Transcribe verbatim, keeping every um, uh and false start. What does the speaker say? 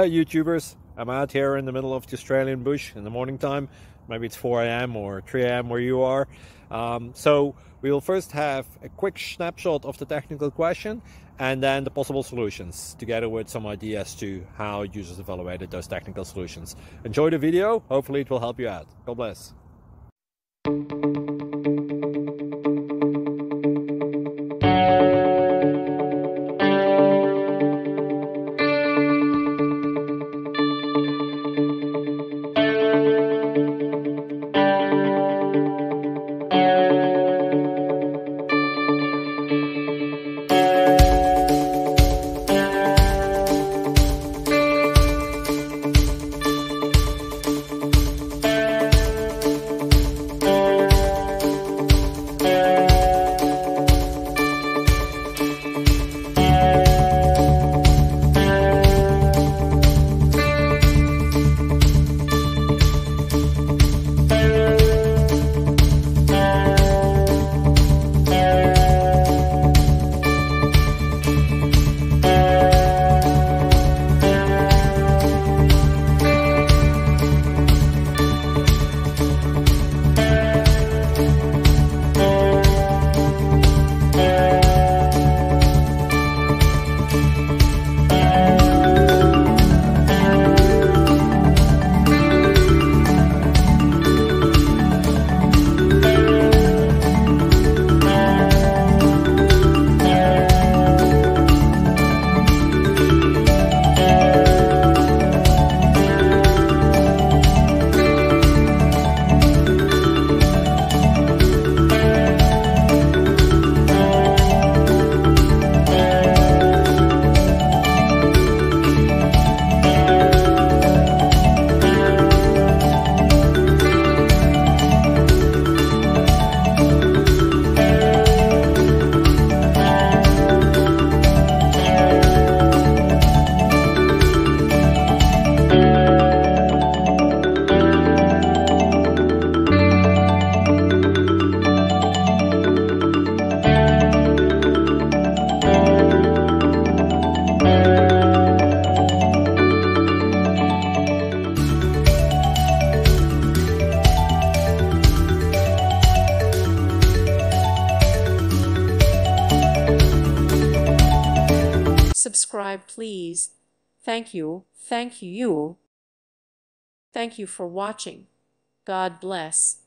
Hi YouTubers, I'm out here in the middle of the Australian bush in the morning time. Maybe it's four A M or three A M where you are. Um, so we'll first have a quick snapshot of the technical question and then the possible solutions, together with some ideas to how users evaluated those technical solutions. Enjoy the video, hopefully it will help you out. God bless. Subscribe, please. Thank you. Thank you. Thank you for watching. God bless.